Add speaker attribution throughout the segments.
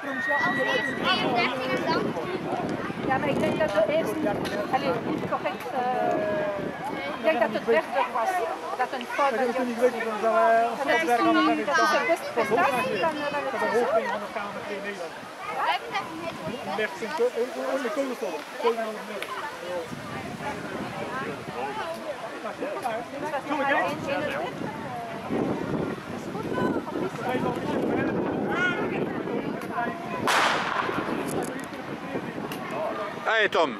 Speaker 1: Ja, maar ik denk dat de eerste, niet correct, ik denk dat het derde was, dat een fout was. Dat is niet gelukt, dat is de beste prestatie van het seizoen.
Speaker 2: Allez Tom.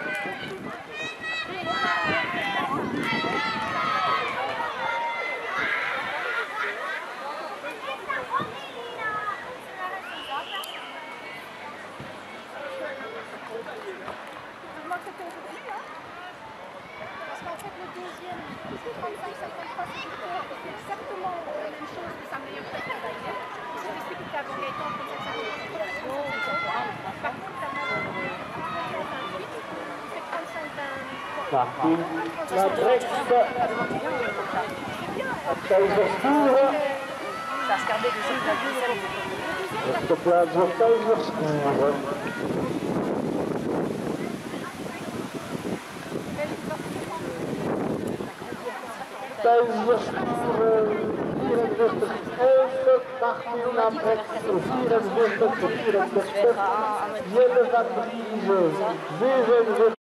Speaker 1: Parce qu'en fait, le deuxième, 35-53, c'est exactement la même chose que sa meilleure performance d'ailleurs. C'est celui qui avait gagné en 35-53. Par contre, ça m'a donné 35-28, il fait 35-23.
Speaker 3: La brekste Keizersvoeren. Op de plaats van Keizersvoeren. Keizersvoeren 24, 18 naar brekste 24, 24, Jelle van Driezen 47.